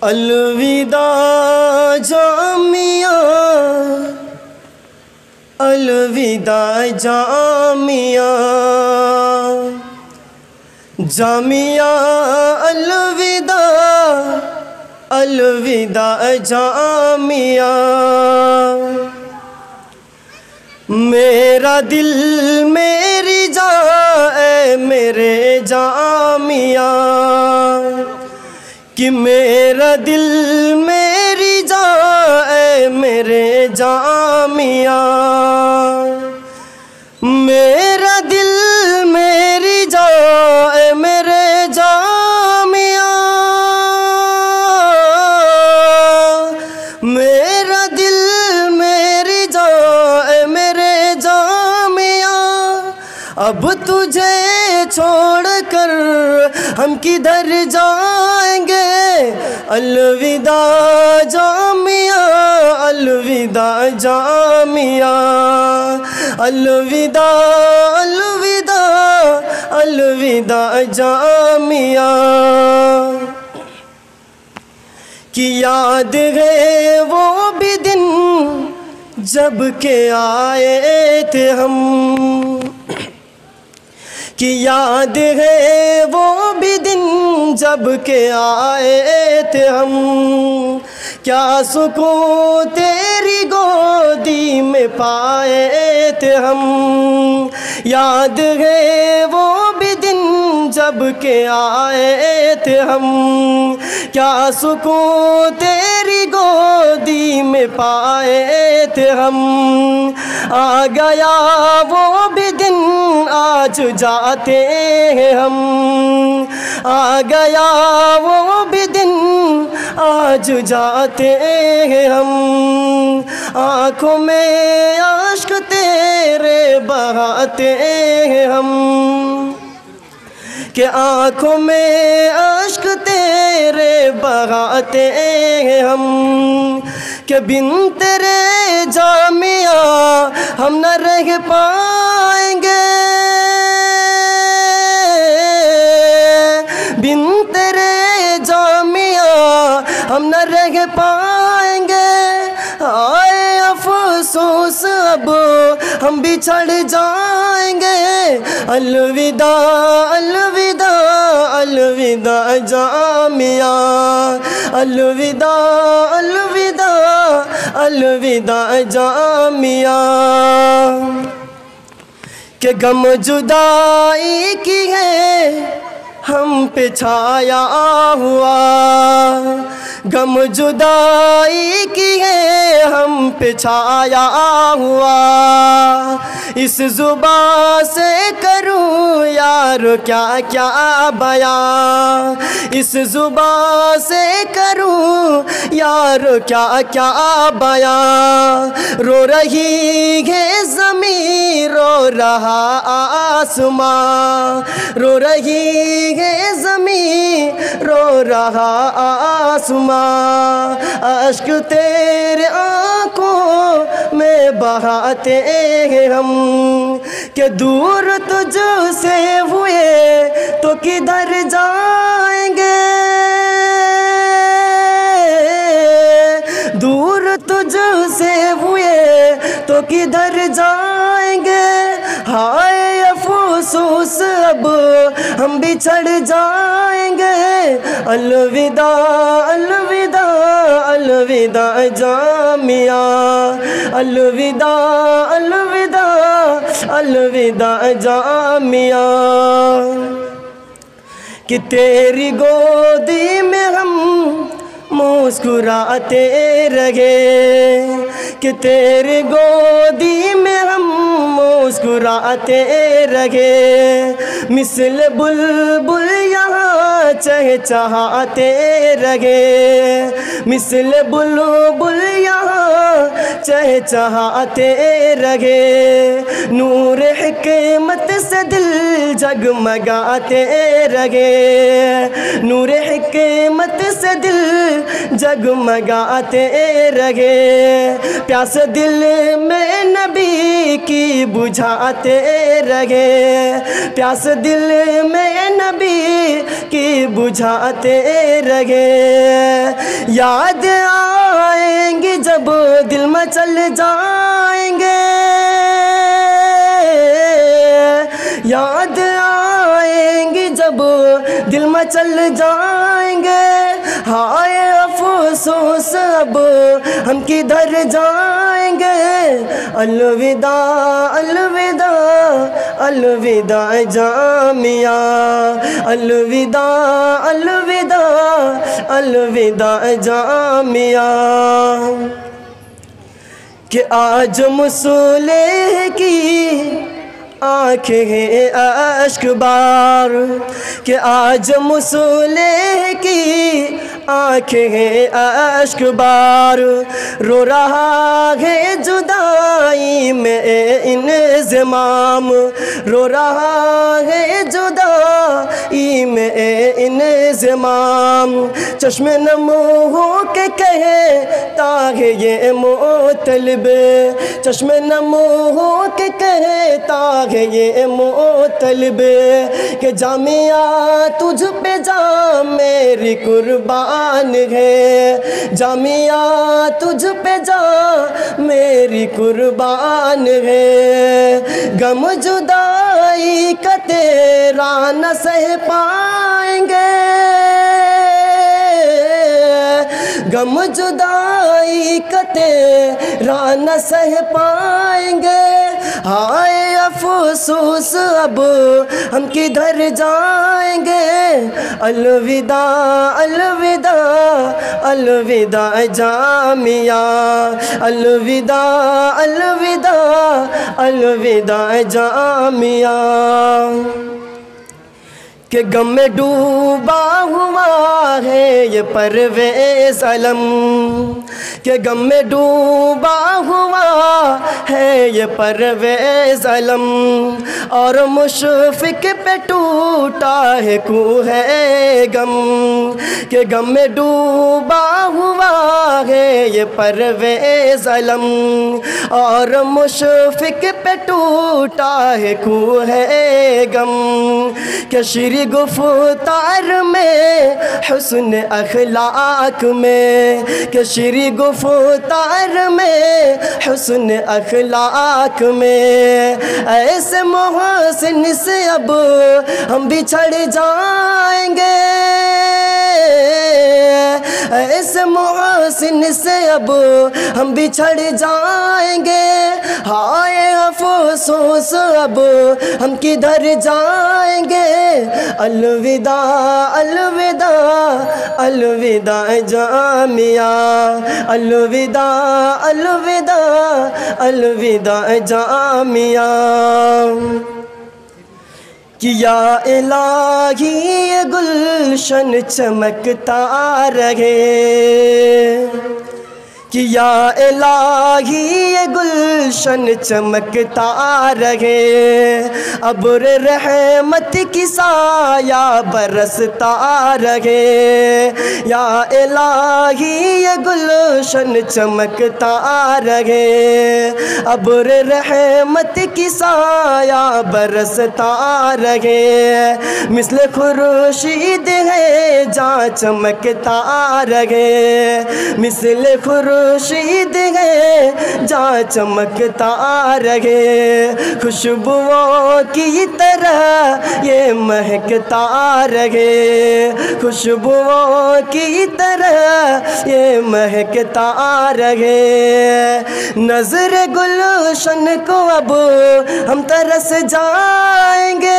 अलविदा जामिया, अलविदा जामिया, जामिया अलविदा, अलविदा जामिया। मेरा दिल मेरी जाए मेरे जामिया, कि मेरा दिल मेरी जाए मेरे जामिया। मेरा दिल मेरी जाए मेरे जामिया, मेरा दिल मेरी जाए मेरे जामिया। अब तुझे छोड़कर हम किधर जाएंगे। अलविदा जामिया, अलविदा जामिया, अलविदा अलविदा अलविदा जामिया। कि याद है वो भी दिन जब के आए थे हम, कि याद है वो भी दिन जब के आए थे हम। क्या सुकून तेरी गोदी में पाए थे हम। याद है वो भी दिन जब के आए थे हम। क्या सुकून तेरी गोदी में पाए थे हम। आ गया वो भी दिन आज जाते हैं हम। आ गया वो भी दिन आज जाते हैं हम। आँखों में आश्क तेरे बहाते हैं हम। कि आँखों में आश्क तेरे बहाते हैं हम। कि बिन तेरे जामिया हम न रह पाएंगे। बिन तेरे जामिया हम न रह पाएंगे। आए अफसोस अब हम बिछड़ जाएंगे। अलविदा अलविदा अलविदा जामिया, अलविदा अलविदा अलविदा जामिया। कि गम जुदाई की है हम पे छाया हुआ। गम जुदाई की है हम पे छाया हुआ। इस जुबान से करूं यार क्या क्या बयां। इस जुबान से करूं यार क्या क्या बयां। रो रही है ज़मीं रो रहा आसमां। रो रही है ज़मीं रो रहा आसमां। अश्क तेरे आँखों में बहाते हैं हम। कि दूर तुझसे हुए तो किधर जाएंगे। दूर तुझसे हुए तो किधर जाएंगे। हाय अफसोस अब हम बिछड़ जाएंगे। अलविदा अलविदा अलविदा जामिया, अलविदा अलविदा अलविदा जामिया। कि तेरी गोदी में हम मुस्कुराते रहे। कि तेरी गोदी में हम मुस्कुराते रहे। मिसल बुलबुल यहाँ चहचहाते रहे। मिसल बुलबुल यहाँ चहचहाते रहे। नूर हिकमत से दिल जगमगाते रहे। नूर हिकमत से दिल जगमगाते रहे। प्यास दिल में नबी की बुझाते रहे। प्यास दिल में नबी की बुझाते रहे। याद आएंगे जब दिल मचल जाएंगे, याद आएंगी जब दिल मचल जाएंगे। हाय अफसोस अब हम किधर जाएंगे। अलविदा अलविदा अलविदा जामिया, अलविदा अलविदा अलविदा जामिया। कि आज मुसल्ले की आँखें हैं अश्क बार, कि आज मुसल्ले की आँखें हैं अश्क बार। रो रहा है जुदाई में इंज़माम, रो रहा है जुदाई में इंज़माम। चश्मे नम हो के कहता है ये मोतलब, चश्मे नम हो के कहता है ये मोतलब। के जामिया तुझ पे जा मेरी कुर्बान है, जामिया तुझ पे जा मेरी कुर्बान है। गम जुदाई का तेरा न सह पाएंगे, गम जुदाई का तेरा न सह पाएंगे। हाय अफसोस अब हम किधर जाएंगे। अलविदा अलविदा अलविदा जामिया, अलविदा अलविदा अलविदा जामिया। कि गम में डूबा हुआ है ये परवेज़ अलम, कि गम में डूबा हुआ है ये परवेज़ अलम। और मुशफ़िक़ पे टूटा है कूहे गम, कि गम में डूबा हुआ है ये परवेज़ अलम। और मुशफ़िक़ पे टूटा है कूहे गम। कि श्री गुफ्तार में हुस्न अखलाक में, कि श्री गुफ्तार में हुस्न अखलाक में। ऐसे मोहसिन से अब हम बिछड़ जाएंगे, ऐसे मोहसिन से अब हम बिछड़ जाएंगे। हाय अफसोस अब हम किधर जाएंगे। अलविदा अलविदा अलविदा जामिया, अलविदा अलविदा अलविदा जामिया। कि या इलाही ये गुलशन चमकता रहे, कि या इलाही ये गुलशन चमकता रहे। अब्र रहमत की साया बरसता रहे। या इलाही ये गुलशन चमकता रहे। अब्र रहमत की साया बरसता रहे। मिस्ल खुर्शीद है जहाँ चमकता रहे, मिस्ल खुर्शीद है जहाँ चमकता रहे। खुशबुओं की तरह ये महकता रहे, खुशबुओं की तरह ये महकता रहे। नजर गुलशन को अब हम तरस जाएंगे,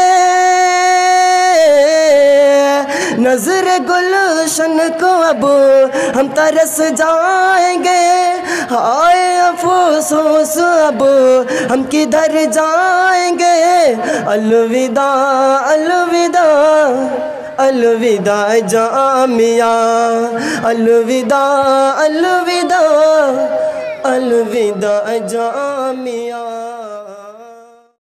नजर गुलशन को अब हम तरस जाएंगे। हाय अफसोस अब हम किधर जाएंगे। अलविदा अलविदा अलविदा जामिया, अलविदा अलविदा अलविदा जामिया।